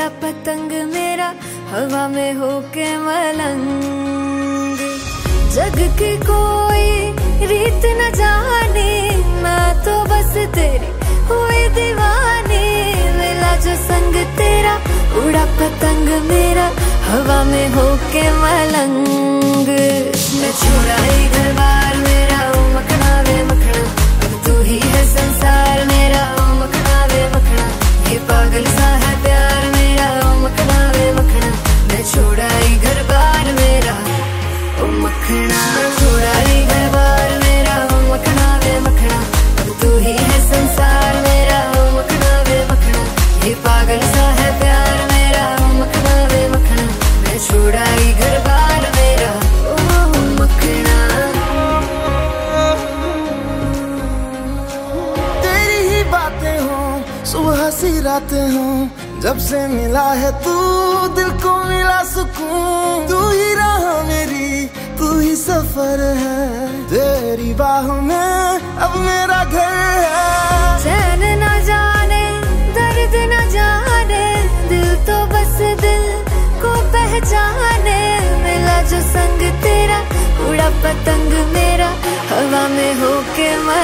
उड़ा पतंग मेरा हवा में होके मलंग। जग की कोई रीत न जाने, मैं तो बस तेरी हुई दीवानी। मिला जो संग तेरा उड़ा पतंग मेरा हवा में होके मलंग। मैं छोड़ा ही घर बार मेरा ओ मखना वे मखना, अब तू ही है संसार मेरा ओ मखना वे मखना। ये पागल सा है प्यार मेरा ओ मखना वे मखना। मैं छोड़ा ही घर बार मेरा ओ मखना, छोड़ा ही घर बार मेरा ओ मखना वे मखना। अब तू ही है संसार मेरा ओ मखना वे मखना। ये पागल सा है प्यार मेरा ओ मखना वे मखना। मैं छोड़ा ही घर बार मेरा ओ मखना। तेरी ही बातें हो सुबह सी रातें हो, जब से मिला है तू दिल को मिला सुकून। तू ही राह मेरी तू ही सफर है, तेरी बाहों में अब मेरा घर है। चैन न जाने दर्द न जाने, दिल तो बस दिल को पहचाने। मिला जो संग तेरा उड़ा पतंग मेरा हवा में होके